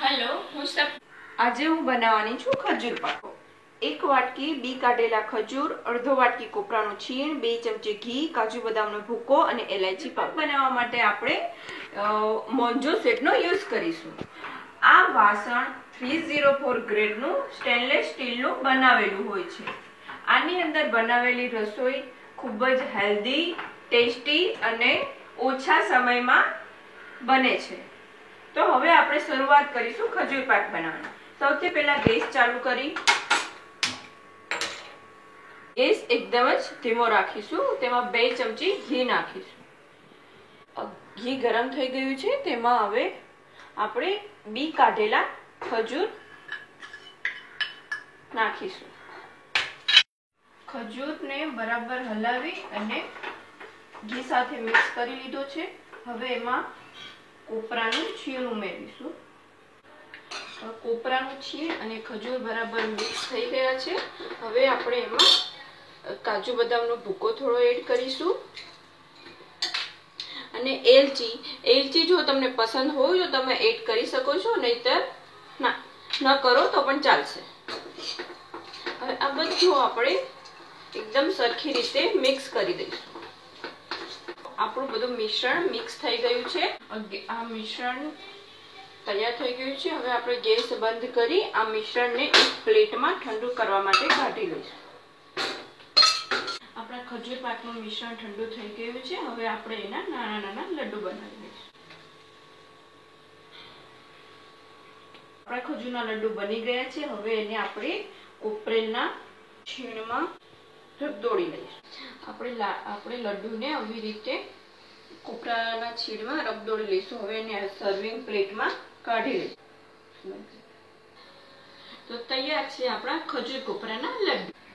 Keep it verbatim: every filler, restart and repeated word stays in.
Hello હું સપ આજે હું બનાવવાની છું ખજૂર પાકો। એક વાટકી બી કાઢેલા ખજૂર, અડધો વાટકી કોપરાનું છીણ, બે ચમચી ઘી, કાજુ બદામનો ભૂકો અને એલાયચી પાવડર। બનાવવા માટે આપણે મોન્જો સેટનો યુઝ કરીશું। આ વાસણ થ્રી ઝીરો ફોર ગ્રેડનું સ્ટેનલેસ સ્ટીલનું બનાવેલું હોય છે। આની અંદર બનાવેલી રસોઈ ખૂબ જ હેલ્ધી, ટેસ્ટી અને ઓછા સમયમાં બને છે। तो હવે આપણે શરૂઆત કરીશું ખજૂર પાક બનાવવાની। સૌથી પહેલા ગેસ ચાલુ કરી ગેસ એકદમ જ ધીમો રાખીશું। તેમાં બે ચમચી ઘી નાખીશું। ઘી ગરમ થઈ ગયું છે, તેમાં હવે આપણે બી કાઢેલા ખજૂર નાખીશું। ખજૂરને બરાબર હલાવી અને ઘી સાથે મિક્સ કરી લીધો છે। હવે એમાં કોપરાનું છીણ ઉમેરીશું। કોપરાનું છીણ અને ખજૂર બરાબર મિક્સ થઈ ગયા છે। હવે આપણે એમાં કાજુ બદામનો ભૂકો થોડો એડ કરીશું અને એલચી એલચી જો તમને પસંદ હોય તો તમે એડ કરી શકો છો, નહીતર ના ન કરો તો પણ ચાલશે। હવે આ બધું આપણે એકદમ સરખી રીતે મિક્સ કરી દઈશું। આપણું બધું મિશ્રણ મિક્સ થઈ ગયું છે। આ મિશ્રણ તૈયાર થઈ ગયું છે। હવે આપણે ગેસ બંધ કરી આ મિશ્રણને એક પ્લેટમાં ઠંડુ કરવા માટે કાઢી લઈશું। આપણા ખજૂર પાકનું મિશ્રણ ઠંડુ થઈ ગયું છે। હવે આપણે એના નાના નાના લડ્ડુ બનાવી લઈશું। આપણા ખજૂરના લડ્ડુ બની ગયા છે। હવે એને આપણે કોપરેલના છીણમાં રગદોળી લઈશું। આપણે આપણે લડ્ડુને આવી રીતે કોપરાના છીણમાં રગદોળી લઈશું। હવે એને સર્વિંગ પ્લેટમાં કાઢી લઈશું। તો તૈયાર છે આપણા ખજૂર કોપરાના લડ્ડુ।